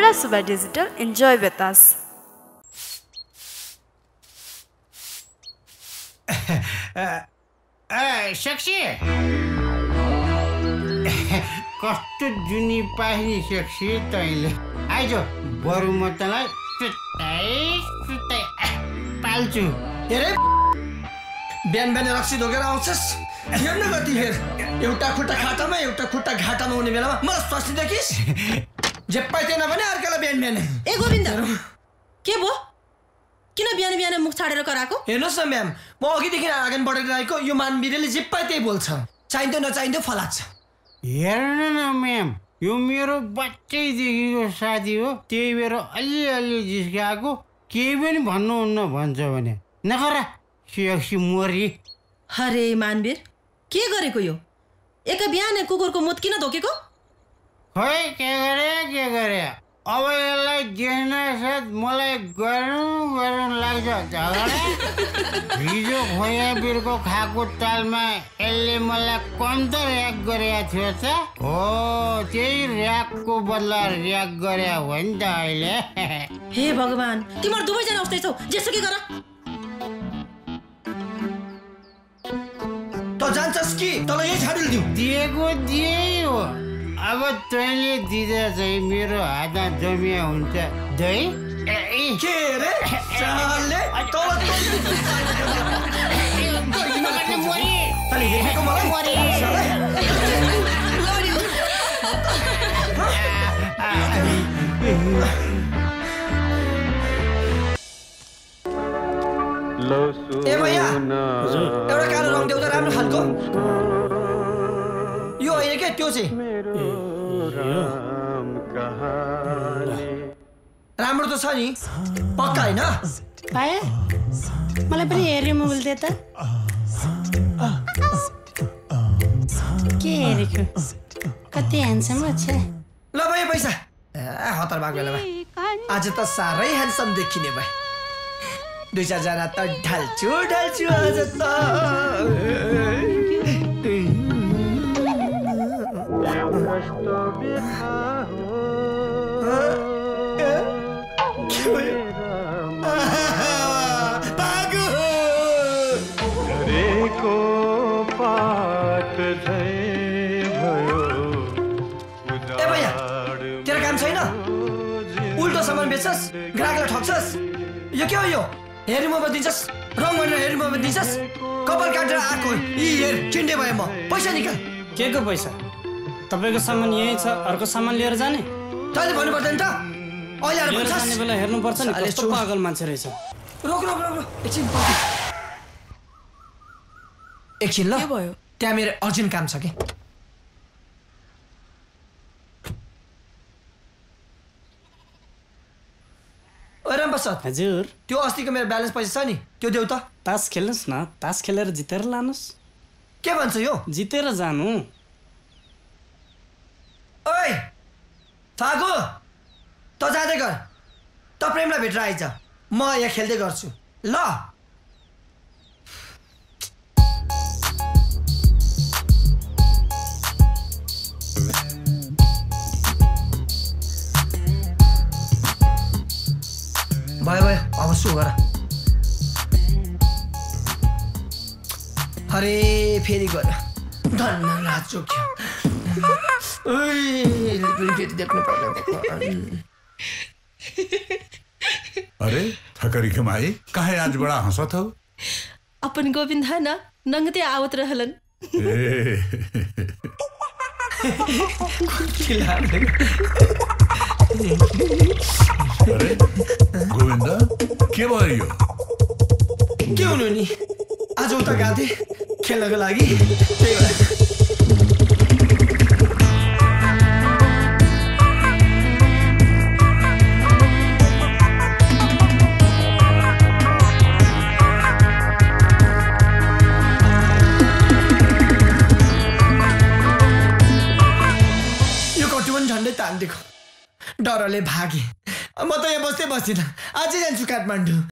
Malla Subash Digital. Enjoy with us. Sexy. कस्तो जुनी पाइनी sexy तैँले आइज बरु म तँलाई सुत्तै पाल्छु हेरे बिहान बिहान रक्सी धोकेर आउँछस् हेर्न कति हेर एउटा खुट्टा खाटामा एउटा खुट्टा घाटामा हुने बेलामा मलाई स्वास्नी देखिस् जे पाइतेन भने अर्कालाई बिहान बिहान ए गोविन्द के भो किन बिहान बिहान मुख छाडेर कराको हेर्नुहोस् न म्याम म अघिदेखि आगन बढेर आएको यो मानवीरले जे पाए त्यही बोल्छ चाहिँदो नचाहिँदो फलाच्छ हेर्नु न म्याम यो मेरो बच्चैदेखिको साथी हो त्यही भएर अलि जिस्काएको केही पनि भन्नुहुन्न भन्छ भने नखरा सेक्सी मोरी अरे मानवीर के गरेको यो एका बिहान कुकुरको मुत किन धोकेको खै के गरे अब यसलाई देख्न साथ मलाई गरौँ लाग्छ झगडा हिजो खोयाबिरको खाएको तालमा यसले मलाई कम त र्याक गरेको थियो त हो त्यही र्याकको बदला र्याक गरे हो नि त अहिले हे भगवान तिम्रो दुवैजना उस्तै छौ जेसुकै गर त जान्छस् कि तँलाई यही छाडिल दिएको दिए हो अब तैँले दिँदा चाहिँ मेरो हातमा जमिया हुन्छ दही के रे चालले ए भैया एउटा कालो रङ देऊ त राम्रो खालको यो होइन क्या त्यो चाहिँ राम्रो त छ नि पक्का होइन पाए मलाई पनि हेऱ्यो मोबाइल दे त के हेरेको कति ह्यान्डसम छ ल भाइ पैसा हतार भएको बेलामा आज त साह्रै ह्यान्डसम देखिने भाइ 2-4 जना त ढाल्छु आज त तेरो काम छैन उल्टो सामान बेच्छस् ग्राहकलाई ठग्छस् यो के हो यो हेरिमोमा दिन्छस् रङ गरेर हेरिमोमा दिन्छस् कपाल काटेर आएको यी हेर चिन्डे भए म पैसा निकाल के को पैसा तपाईको सामान यही छ अर्को सामान लिएर जाने तैँले भन्नु पर्दैन त अहिले आएर भन्छस् जाने बेला हेर्नु पर्छ नि कस्तो पागल मान्छे रहेछ रोक एकछिन ल के भयो त्यहाँ मेरो अर्जेन्ट काम छ कि रामप्रसाद हजुर त्यो अस्तिको मेरो ब्यालेन्स पैसा छ नि त्यो देऊ त तास खेल्नुस् न तास खेलेर जितेर लानुस् के भन्छ यो जितेर जानु ओइ फागु त जाँदै गर त प्रेमलाई भेटेर आइज म यहाँ खेल्दै गर्छु ल भयो अब सु गर अरे फेरि गयो धन्न राजोक्यो देख्नु पर्दैन अरे थकरी क्यों आई काहे आज बड़ा हंसा था अपन गोविंद है ना नंगते आवत रहलन अरे गोविंदा के भयो के हुनु नि आज उता गएको थिएँ खेल्नको लागि त्यही भएर यो कटु पनि झन्डै तानिदिएको डरले भागे म त यहाँ बस्दै बस्दिनँ अझै जान्छु काठमाडौँ